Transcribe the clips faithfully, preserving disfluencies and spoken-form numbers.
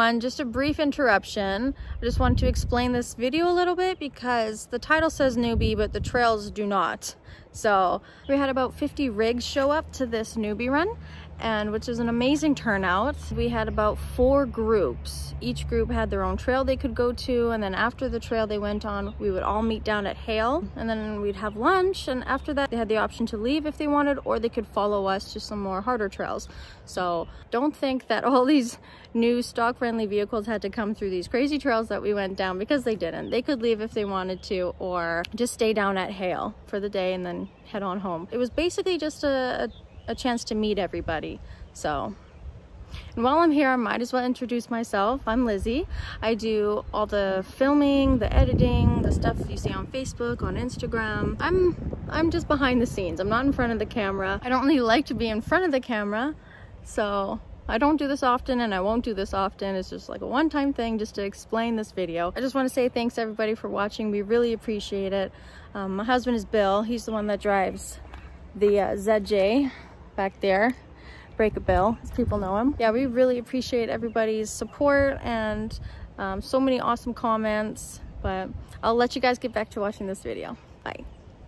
everyone, just a brief interruption. I just want to explain this video a little bit because the title says newbie, but the trails do not. So we had about fifty rigs show up to this newbie run, and which is an amazing turnout. We had about four groups. Each group had their own trail they could go to, and then after the trail they went on, we would all meet down at Hale, and then we'd have lunch, and after that they had the option to leave if they wanted, or they could follow us to some more harder trails. So don't think that all these new stock friendly vehicles had to come through these crazy trails that we went down, because they didn't. They could leave if they wanted to, or just stay down at Hale for the day and then head on home. It was basically just a, a, a chance to meet everybody. So, and while I'm here, I might as well introduce myself. I'm Lizzie. I do all the filming, the editing, the stuff you see on Facebook, on Instagram. I'm I'm just behind the scenes. I'm not in front of the camera. I don't really like to be in front of the camera, so I don't do this often, and I won't do this often. It's just like a one-time thing just to explain this video. I just want to say thanks everybody for watching. We really appreciate it. Um, my husband is Bill. He's the one that drives the uh, Z J back there. Break a Bill, as people know him. Yeah, we really appreciate everybody's support and um, so many awesome comments, but I'll let you guys get back to watching this video. Bye.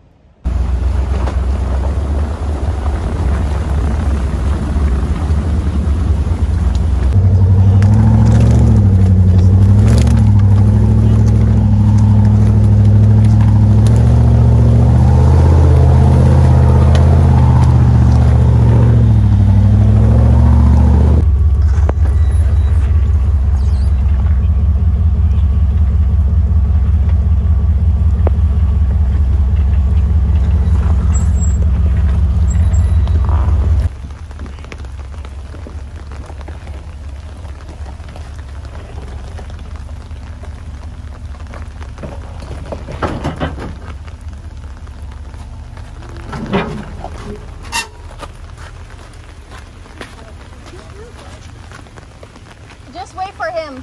Just wait for him.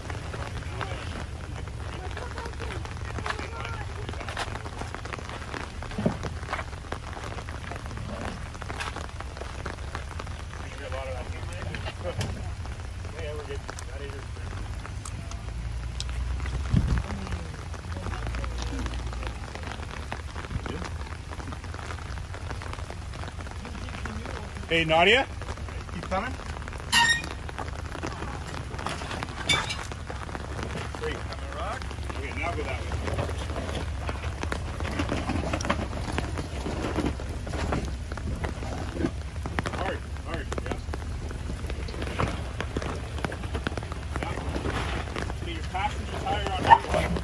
Hey, Nadia, keep coming. Great. Okay, now go that way. Hard, hard, yeah. Yeah. Get your passenger tire on your one.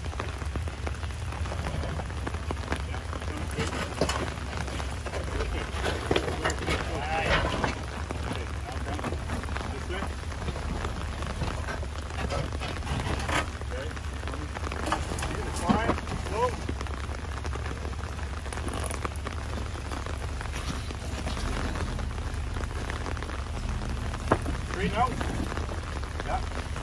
Straighten out. Yeah.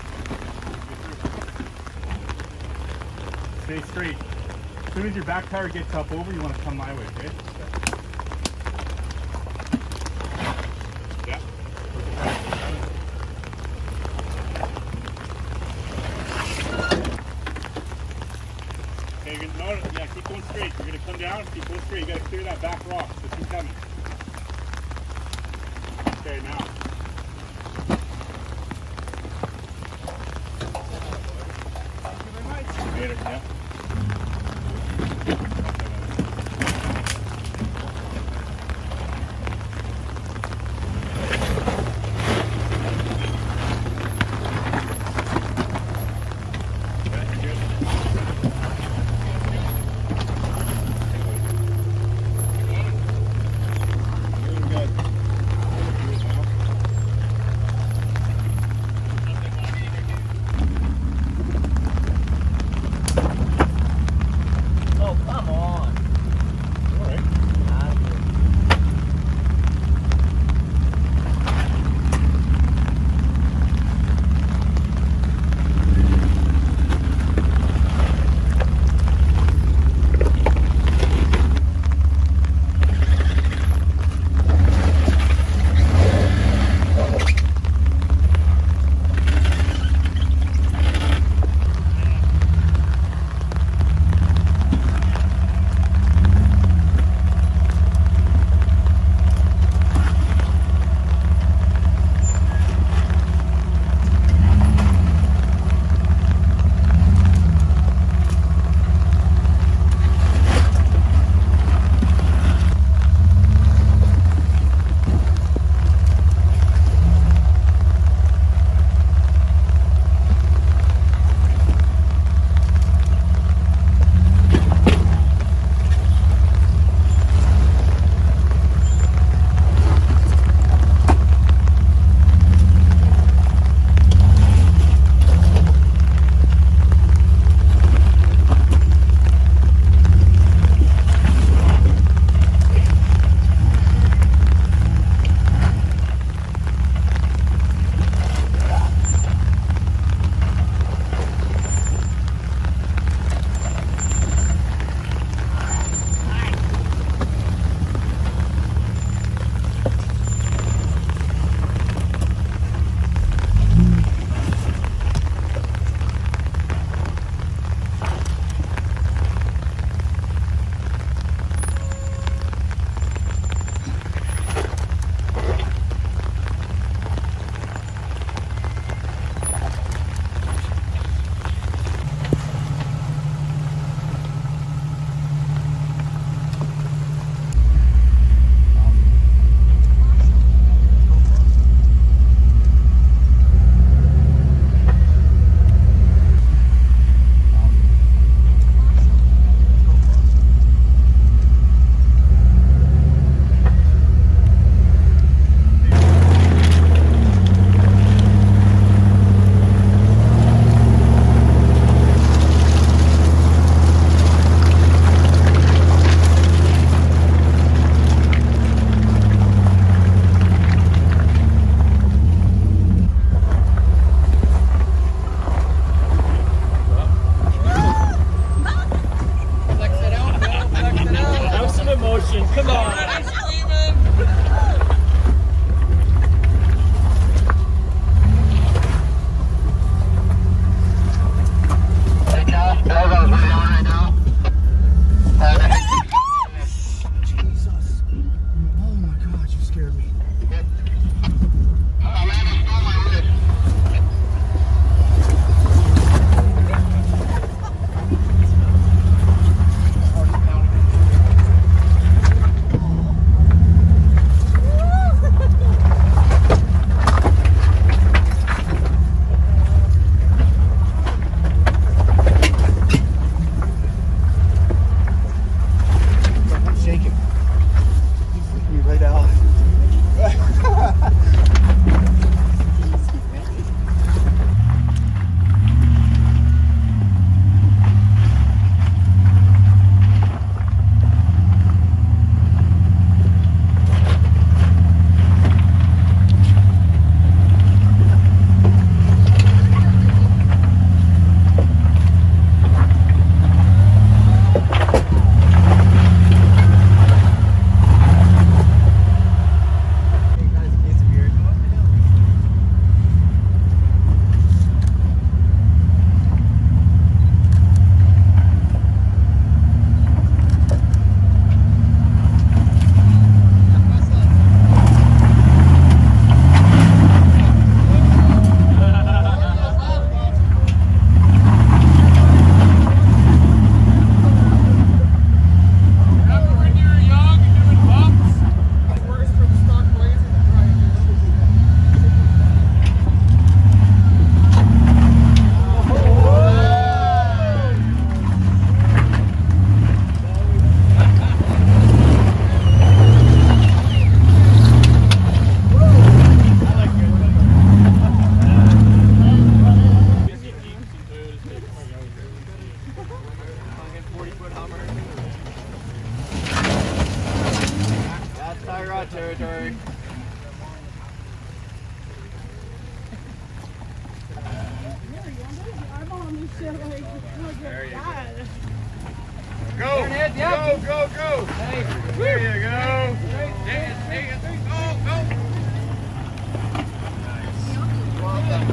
Stay straight. As soon as your back tire gets up over, you want to come my way, okay? Yeah. Okay, you're gonna, no, yeah, keep going straight. You're going to come down, keep going straight. You got to clear that back rock, so keep coming. Okay, now. Later, yeah. There you go. Go, go, go, go. There you go. Take it, take it. Go, go. Nice. Well done.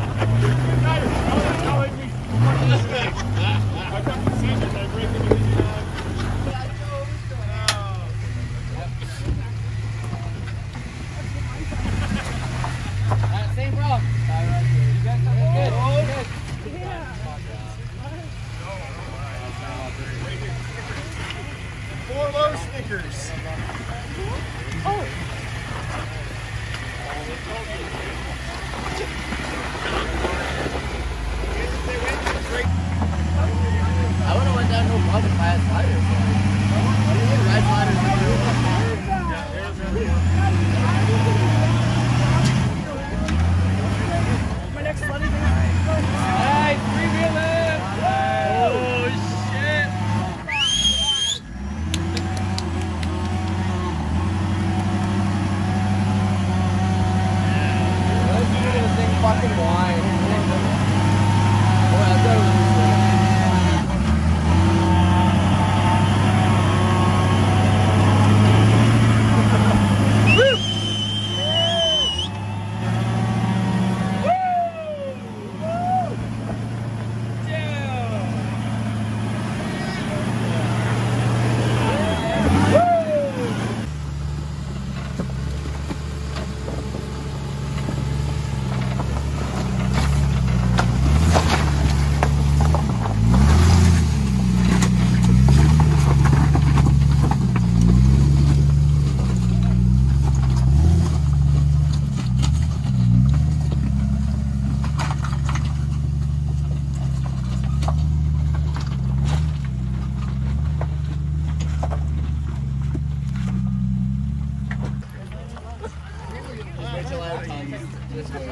Same problem. You guys are good. Good. Four low Snickers. Oh. I would have went down no problem if I had sliders. What do you mean ride sliders? My next sliding. Nice, three wheel lift. Oh, shit. Let's do this thing fucking wide. Oh, I thought it was this way. Wait till I come this way.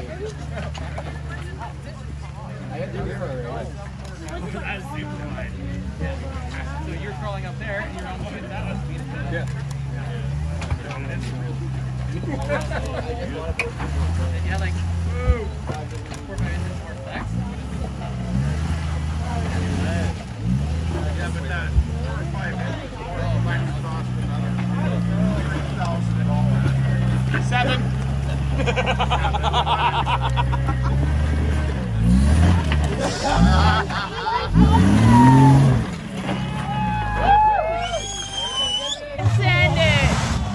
I got the river, right? That's super wide. So you're crawling up there and you're on the way that must be yeah. Yeah, like woo. Four five inches more flex. Yeah, but that four or five inches more might cost another three thousand dollars. Seven. Send it.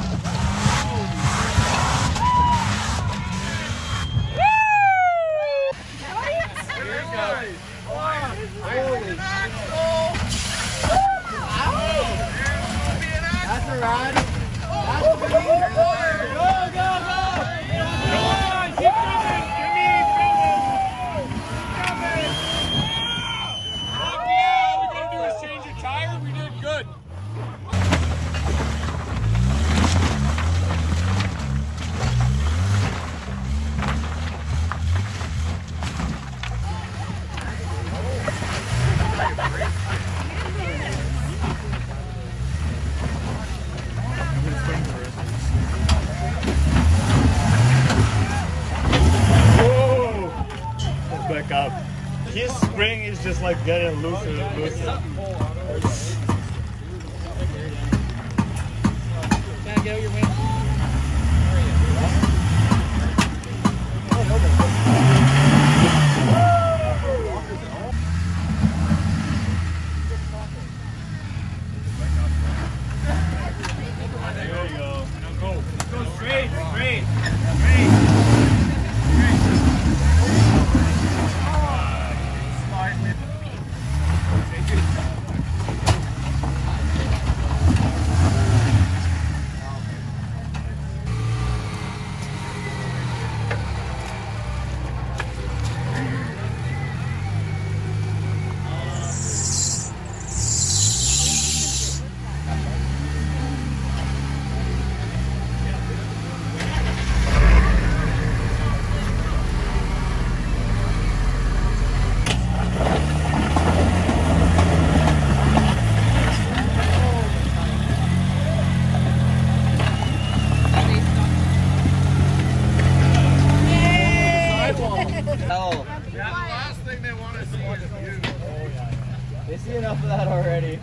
That's a ride. That's a ride. Go, go, go. Back up. His spring is just like getting looser and looser. Can't get out your wind. There you go. Now go. Go straight, straight, straight. that already.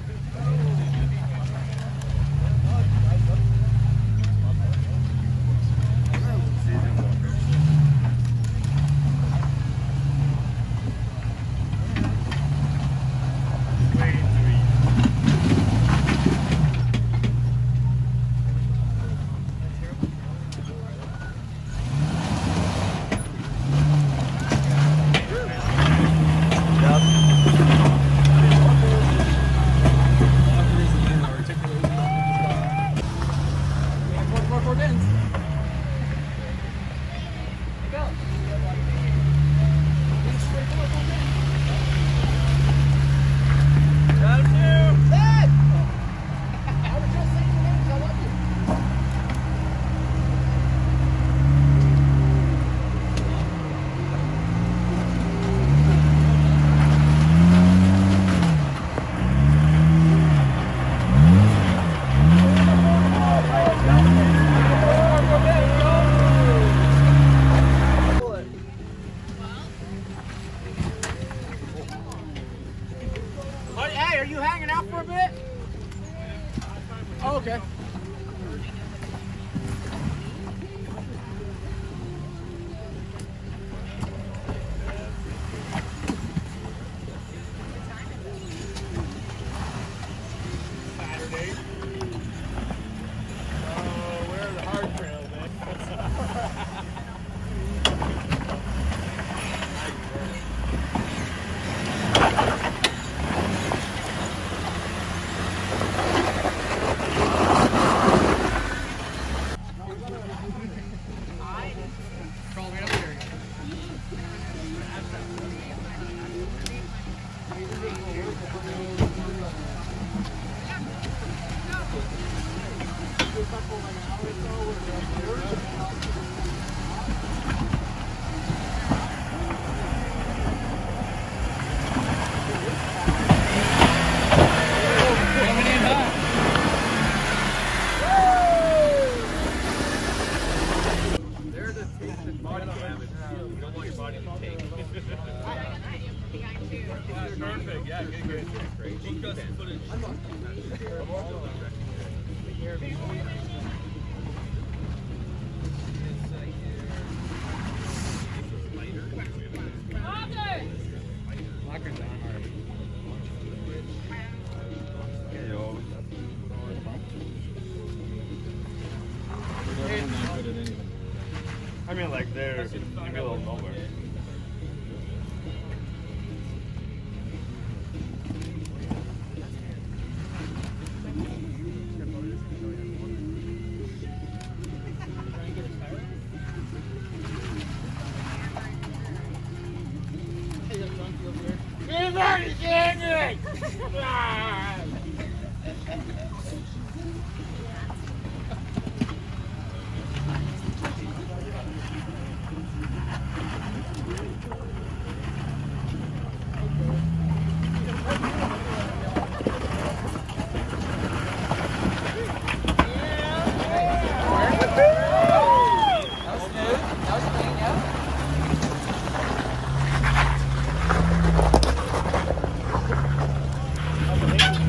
Hey, are you hanging out for a bit? Oh, okay. Saturday. Oh, where are the hard trails, eh? Perfect, yeah, good, good. We've got some footage. I mean, like, they're in the middle of nowhere. He's already standing! Thank you.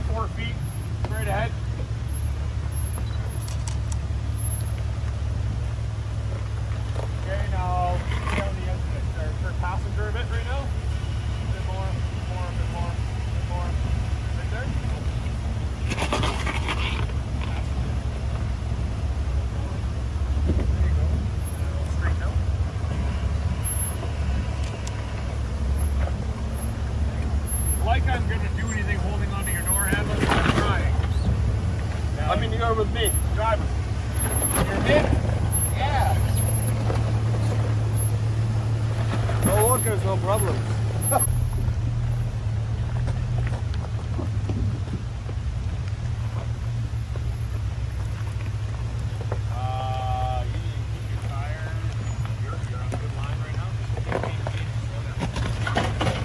four feet straight ahead. Okay, now stay on the engine or, or passenger a bit right now. A bit more, a bit more, a bit more, a bit more. Right there. There you go. Straighten out. Like I'm gonna do anything holding onto your door handle, I'm trying. Now, I mean, you're with me. drive. You're in. Yeah. Oh, look, there's no problem. Uh, you need to keep your tires. You're, you're on a good line right now. Slow down.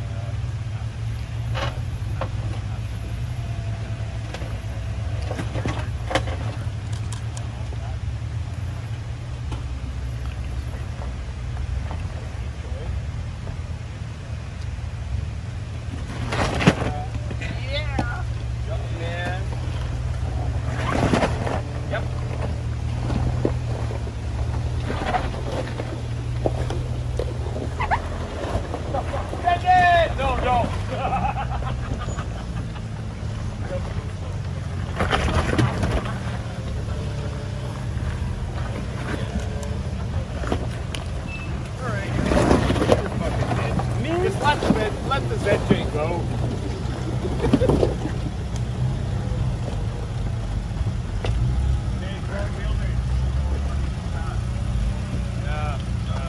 No, don't. Alright. Just let the, let the Z J go. Yeah.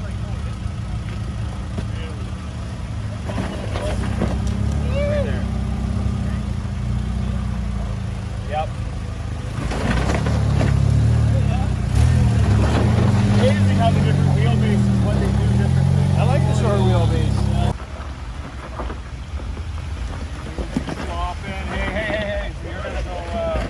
Yep. Amazing how the different wheelbases, what they do differently. I like the short wheelbase. Stop in. Hey, hey, hey, hey. So you're gonna go, uh...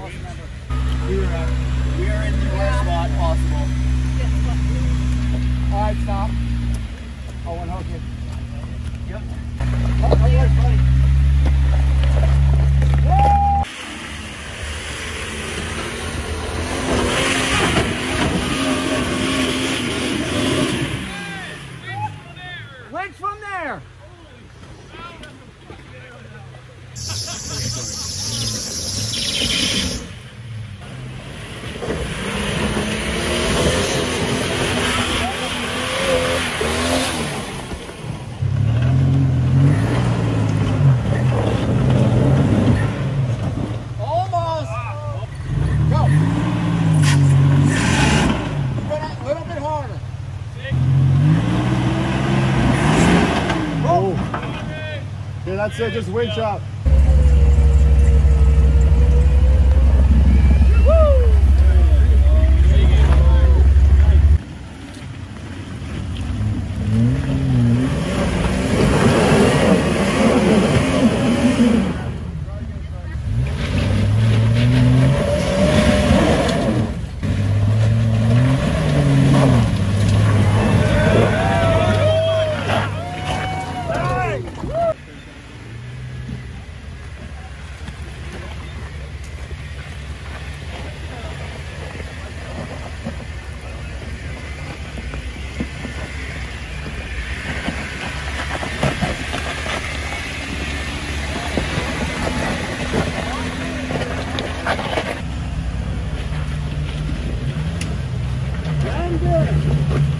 member. We are, uh, we are in the worst spot possible. All right, stop. Oh, one hook it. Yep. Oh, oh, right, buddy. Winch from there. Almost. Go. A little bit harder. Oh. Okay, that's it. Just winch up. I'm good.